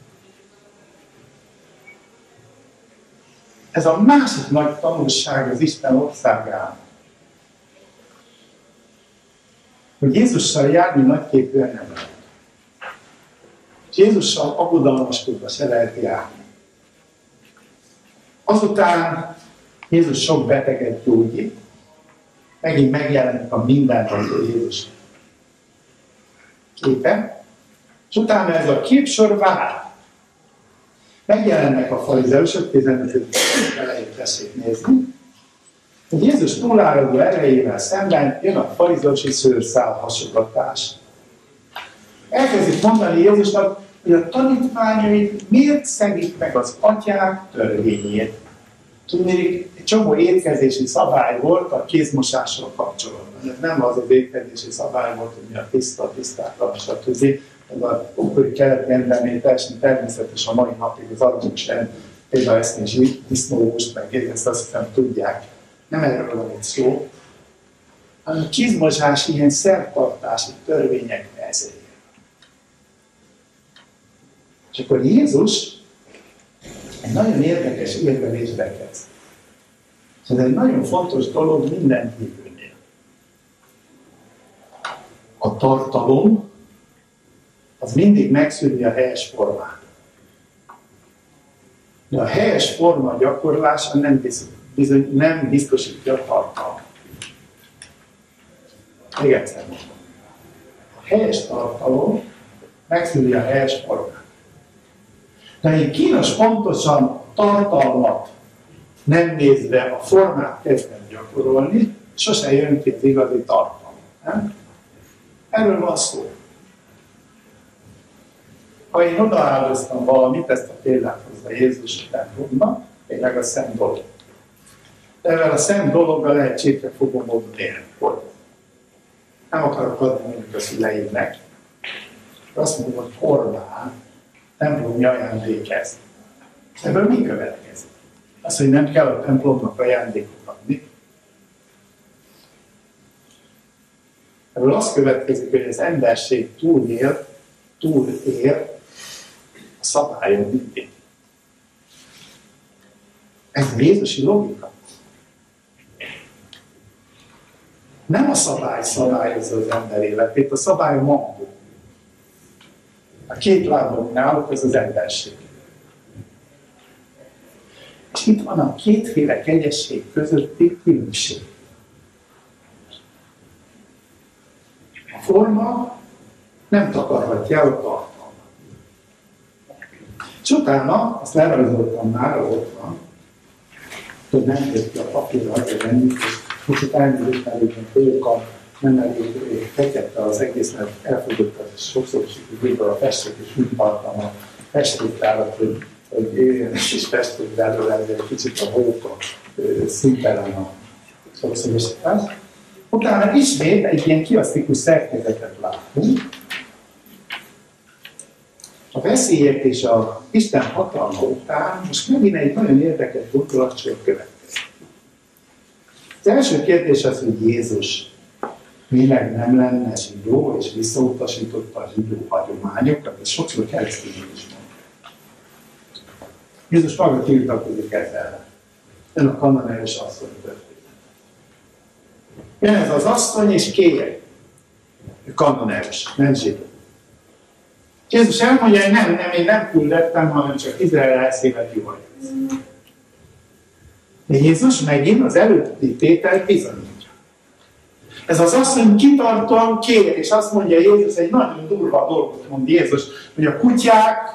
Ez a másik nagy tanulság az Isten országának. Hogy Jézussal járni nagyképűen nem lehet. Jézussal aggodalmaskodva se lehet járni. Azután Jézus sok beteget gyógyít, megint megjelenik a mindenható Jézus képe, és utána ez a képsor vár. Megjelennek a farizeusok, 15. elejét tessék nézni, hogy Jézus túláradó erejével szemben jön a farizeusi szőrszál hasogatás. Elkezdik mondani Jézusnak, hogy a tanítványait miért szegik meg az atyák törvényét. Tudni, egy csomó étkezési szabály volt a kézmosással kapcsolatban. Ez nem az az étkezési szabály volt, hogy mi a tisztátalan, stb. Ez az ókori keleti embernél teljesen természetes a mai napig az adatok sem például ezt is disznóhúst, meg ezt azt hiszem tudják. Nem erről van itt szó, hanem a kézmosás ilyen szertartási törvények nehezéje. És akkor Jézus egy nagyon érdekes érvelésbe kezd. Ez egy nagyon fontos dolog minden hívőnél. A tartalom az mindig megszűni a helyes formát. De a helyes forma gyakorlása nem biztosítja a tartalmat. Még egyszer mondom. A helyes tartalom megszűni a helyes formát. De én kínos pontosan a tartalmat nem nézve a formát kezdem gyakorolni, sose jön ki az igazi tartalom. Nem? Erről van szó. Ha én odaáldoztam valamit, ezt a példát hozza Jézus templomban, tényleg a szent dolog. De ezzel a szent dologgal lehetségre fogom mondani, hogy nem akarok adni mondjuk a szüleimnek. Azt mondom, hogy Orbán templomi ajándékez. Ebből mi következik? Az, hogy nem kell a templomnak ajándékot adni. Ebből az következik, hogy az emberség túlél a szabályon mindig. Ez a jézusi logika. Nem a szabály szabályozza az ember életét, a szabály a mankó. A két lábon náluk ez az emberség. És itt van a kétféle kegyesség közötti különbség. A forma nem takarhatja el a tartalmat. És utána, azt lerajzoltam már, ott van, hogy nem jött ki a papírra, hogy ennyit, és most elnézést, mert éppen félkap, nem elég fekete az egész, mert elfogyott a sokszor végül a festék, és úgy tartam a festéktárat, hogy éljen és festék belőle, egy kicsit a hóka szintelen a sokszorosítás. Utána ismét egy ilyen kiasztikus szerkezetet látunk. A veszélyek és az Isten hatalma után most megint egy nagyon érdekes gondolatsor következik. Az első kérdés az, hogy Jézus minek nem lenne zsidó, és visszautasította a zsidó hagyományokat, ez sokszor keresztül is mondja. Jézus maga tiltakozik ezzel. Ön a kananeus asszony történet. Jön ez az asszony, és kér. Kananeus, nem zsidó. Jézus elmondja, hogy nem, én nem küldettem, hanem csak Izrael elszévet juhajtsz. De Jézus megint az előtti tételt bizonyítja. Ez az asszony kitartóan kér, és azt mondja Jézus, egy nagyon durva dolgot mond Jézus, hogy a kutyáknak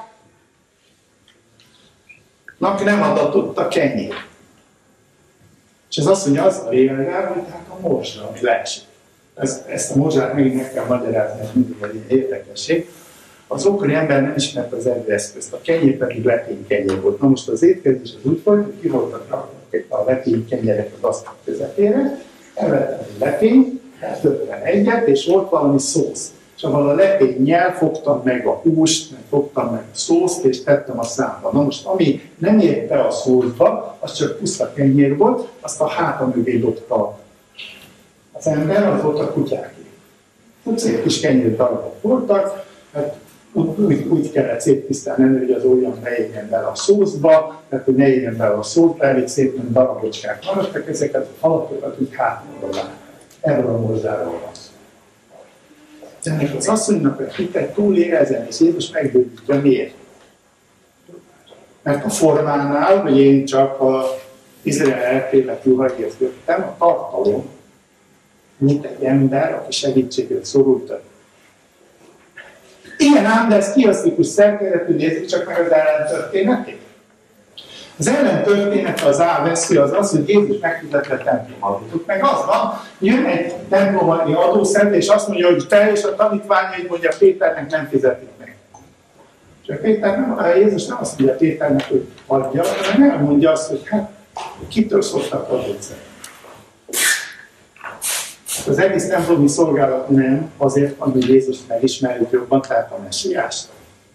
nem adatott a kenyér. És ez azt mondja, az a lényeg, hogy hát a morzsa, ami leesik. Ezt a morzsát megint meg kell magyarázni, ez mindig egy érdekesség. Az ókori ember nem ismerte az evőeszközt, a kenyér pedig lepény kenyér volt. Na most az étkezés az úgy volt, hogy ki voltak rakva a lepény kenyerek az asztal közepére, elvettem egy lepényt, eltöttem egyet, és volt valami szósz. És abban a lepénnyel fogtam meg a húst, meg fogtam meg a szószt, és tettem a számba. Na most, ami nem ért be a szószba, az csak puszta kenyér volt, azt a háta mögé dobta az ember, az volt a kutyáké. Úgy szép kis kenyér darabok voltak, hát úgy kellett szép tisztán lenni, hogy az olyan ne érjen bele a szószba, tehát hogy ne érjen bele a szószba, elég szépen darabocskák maradtak, ezeket a falatokat úgy hátulra vágták. Erről a morzsáról van szó. Ennek az asszonynak a hitet túlél ezen, és Jézus megbővítja, miért? Mert a formánál, hogy én csak a Izrael eltévet juhajért jöttem, a tartalom, mint egy ember, aki segítséget szorult. Igen ám, de ez kiasztikus szerkezetű, nézzük csak meg az ellentörténetét. Az ellentörténet az veszi az, hogy Jézus megfizetett templomadót. Meg az van, jön egy templomadi adószedő, és azt mondja, hogy te és a tanítványaid, mondja Péternek nem fizetik meg. És Jézus nem azt mondja Péternek, hogy adja, hanem elmondja azt, hogy hát Kitől szoktak adózani? Az egész templomi szolgálat nem azért van, hogy Jézust megismerjük jobban, tehát a messiást.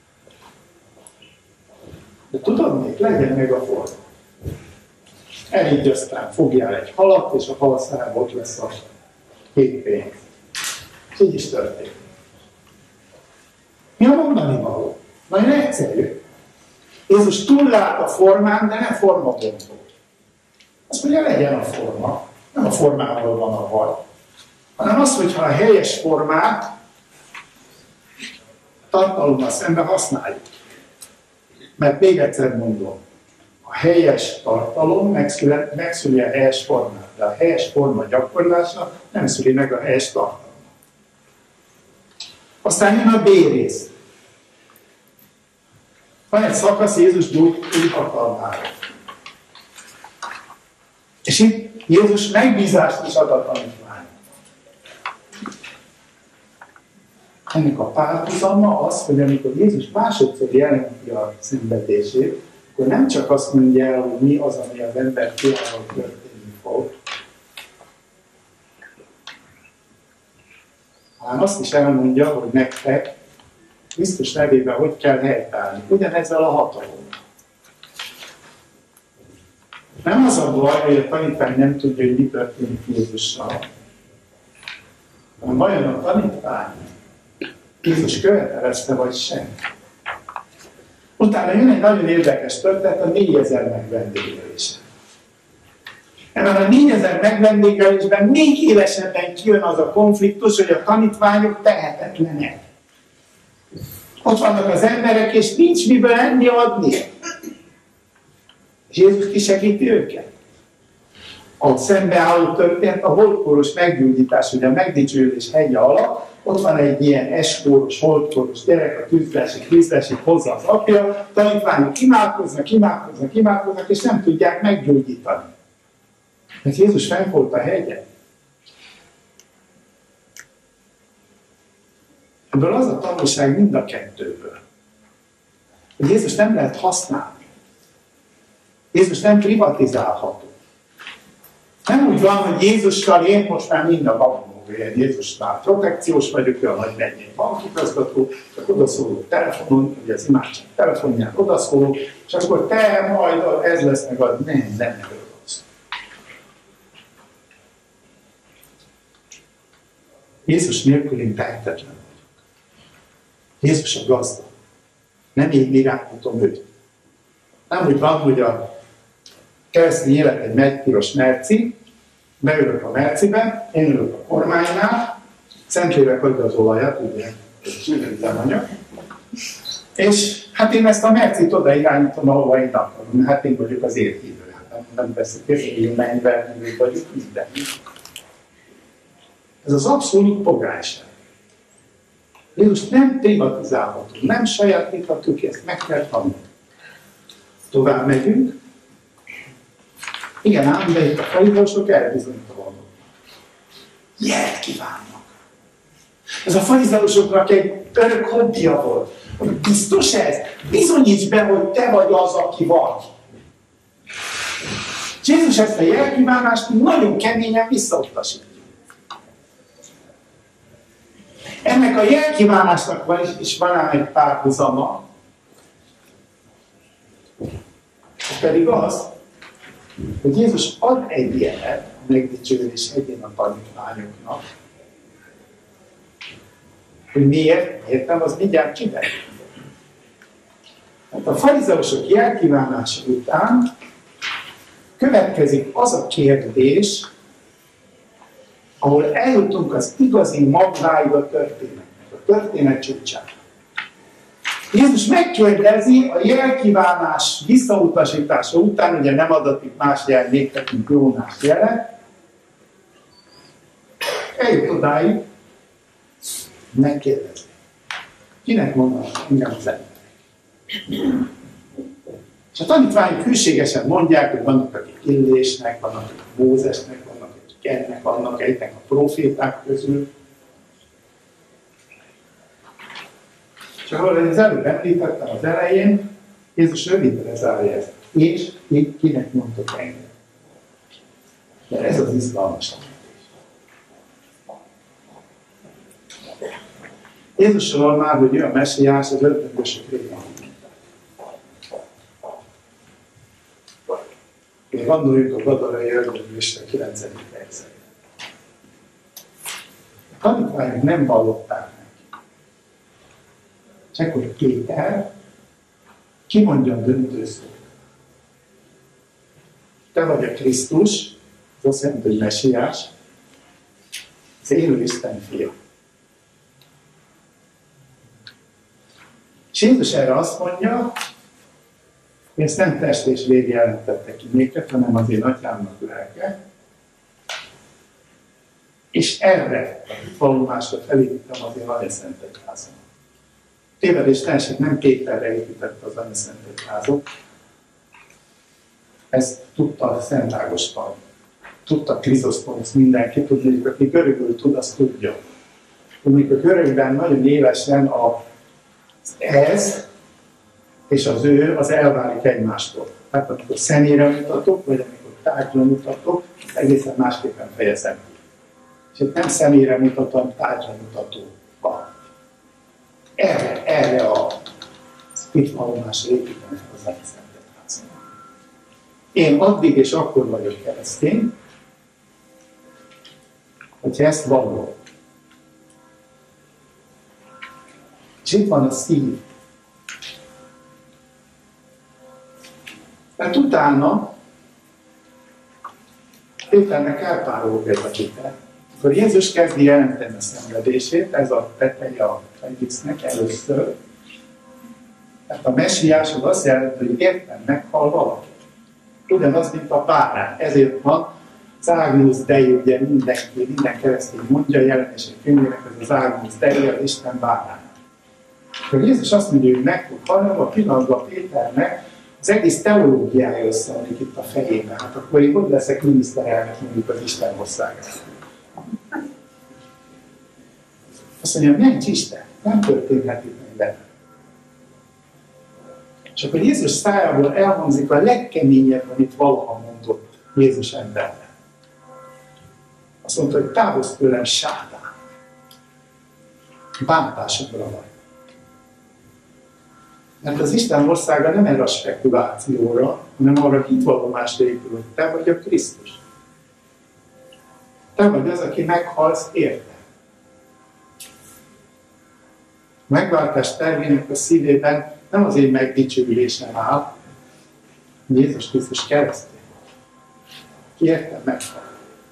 De tudod még, legyen meg a forma. Elígy aztán fogjál egy halat, és a hal számába ott lesz a 2 pénz. És így is történik. Mi a mondani való? Nagyon egyszerű. Jézus túllát a formán, de nem formabontó. Azt mondja, legyen a forma. Nem a formával van a baj. Hanem az, hogyha a helyes formát tartalommal szemben használjuk. Mert még egyszer mondom, a helyes tartalom megszüli a helyes formát, de a helyes forma gyakorlása nem szüli meg a helyes tartalmat. Aztán jön a B rész. Van egy szakasz Jézus gyógyhatalmára. És itt Jézus megbízást is ad a tanítványoknak. Ennek a párhuzama az, hogy amikor Jézus másodszor jelenti a szenvedését, akkor nem csak azt mondja el, hogy mi az, ami az ember fiával történni fog, hanem azt is elmondja, hogy nektek Krisztus nevében hogy kell helytállni. Ugyanezzel a hatalommal. Nem az a baj, hogy a tanítvány nem tudja, hogy mi történik Jézussal, hanem vajon a tanítvány Jézus követelezte, vagy sem. Utána jön egy nagyon érdekes történet, a 4000 megvendégelése. Ebben a 4000 megvendégelésben még élesebben kijön az a konfliktus, hogy a tanítványok tehetetlenek. Ott vannak az emberek, és nincs miből enni adni. És Jézus kisegíti őket. A szembeálló történet a holdkóros meggyógyítás, ugye a megdicsőlés hegye alatt, ott van egy ilyen eskóros, holdkóros gyerek, a tűzlesik hozzá az apja, tanítványok imádkoznak, és nem tudják meggyógyítani. Mert Jézus fenn volt a hegyen. Ebből az a tanulság mind a kettőből, hogy Jézus nem lehet használni. Jézus nem privatizálható. Nem úgy van, hogy Jézussal én most már minden babamóvén. Jézus már protekciós vagyok, olyan nagy mennyei bankigazgató, csak odaszólok telefonon, ugye az imádság telefonján odaszólok, és akkor te majd ez lesz meg az. Nem erről van szó. Jézus nélkül én tehetetlen vagyok. Jézus a gazda. Nem én irányítom őt. Nem úgy van, hogy a keresztény élet egy megpiros merci, beülök a mercibe, én ülök a kormánynál, Szentlélek adja az olajat, ugye, egy üzemanyag, és hát én ezt a mercit oda irányítom, ahova én akarom. Hát én vagyok az élhívő. Nem beszélek, én mennyben vagyok minden. Ez az abszolút pogányság. Jézus nem privatizálható, nem sajátíthatjuk, ezt meg kell tanulni. Tovább megyünk. Igen, ám, de itt a farizeusok elbizonytalanok. Jelt kívánnak. Ez a farizeusoknak egy örök hobbija volt. Biztos ez? Bizonyíts be, hogy te vagy az, aki vagy. Jézus ezt a jelkívánást nagyon keményen visszautasítja. Ennek a jelkívánásnak is van ám egy párhuzama, pedig az, hogy Jézus ad egy jelet a megdicsőlés hegyén a tanítványoknak, hogy miért? Értem, az mindjárt kiderül. Hát a farizeusok jelkívánása után következik az a kérdés, ahol eljutunk az igazi magváig a történetnek, a történet csúcsán. Jézus megkérdezi a jelkívánás visszautasítása után, ugye nem adatik más jel néktek, mint Jónás jele, eljut odáig, megkérdezi. Kinek mondanak engem az emberek? És a tanítványok hűségesen mondják, hogy vannak, akik Illésnek, vannak, akik Mózesnek, vannak, akik ennek, vannak egynek a proféták közül. És ahol az előbb említettem az elején, Jézus rövidre zárja ezt. És kinek mondtok engem? De ez az izgalmas. Jézusról már, hogy ő a messiás, az ötböndösök régen. Még gondoljuk a Gadarai ötböndösre 9. verset. A tanítványok nem vallották neki. Csak hogy Péter kimondja a döntőszót. Te vagy a Krisztus, az azt jelenti, hogy messiás, az élő Isten fia. És Jézus erre azt mondja, hogy ezt nem test és vér jelentette ki néked, hanem az én atyámnak lelke. És erre a vallomásra felépítem az én anyaszent egyházat. Tévedés teljesen nem Péterre építette az anyaszent egyházat. Ezt tudta a Szent Ágoston, tudta Krizosztonusz, mindenki, tudni, aki görögül tud, azt tudja. Amikor a görögben nagyon élesen az ez és az ő az elválik egymástól. Tehát amikor személyre mutatok, vagy amikor tárgyra mutatok, egészen másképpen fejezem ki. És itt nem személyre mutatom, tárgyra mutatóban. Erre a hitvallomásra építem az Szent Egyházat. Én addig és akkor vagyok keresztény, hogyha ezt vallom. És itt van a szív. Mert utána Péternek elpárolog egy a hite. Akkor Jézus kezdi jelenteni a szenvedését, ez a teteje a egésznek először. Tehát a messiás az azt jelenti, hogy értem, meghal valaki. Ugyanaz, mint a párán. Ezért van az Agnus Dei, ugye minden keresztény mondja, jelenések könyvének, ez az Agnus Dei, az Isten bárán. Akkor Jézus azt mondja, hogy meg fog halni, a pillanatban Péternek az egész teológiája összeomlik itt a fejében. Hát akkor én hogy leszek miniszterelnök mondjuk az Isten országában. Azt mondja, nincs Isten, nem történhet itt minden. És akkor Jézus szájából elhangzik a legkeményebb, amit valaha mondott Jézus embernek. Azt mondta, hogy távozz tőlem, sátán. Bántásomra vagy. Mert az Isten országa nem erre a spekulációra, hanem arra hitvallomásra épül, hogy te vagy a Krisztus. Te vagy az, aki meghalsz érte. A megváltás tervének a szívében nem az én megdicsőülésem áll, Jézus Krisztus keresztény. Ki érte meghal.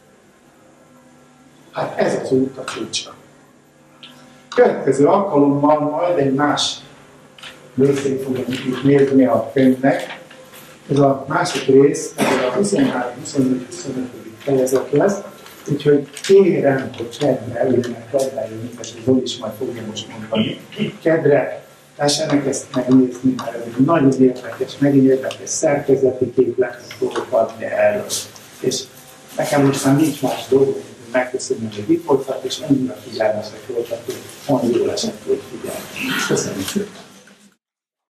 Hát ez az út a csúcsa. Következő alkalommal majd egy más részét fogom itt nézni a könyvnek. Ez a másik rész, ez a 23-24-25. fejezet lesz, úgyhogy kérem, hogy kedre előnek kedveljön, és Zoli is majd fogja most mondani. Kedre, tessenek ezt megnézni, mert ez egy nagyon érdekes, megint érdekes szerkezeti képletet fogok adni erről. És nekem most már nincs más dolgok, hogy megköszönöm, hogy itt voltak, és annyira figyelmesek voltak, hogy olyan jól esett, hogy figyelni. Köszönöm szépen!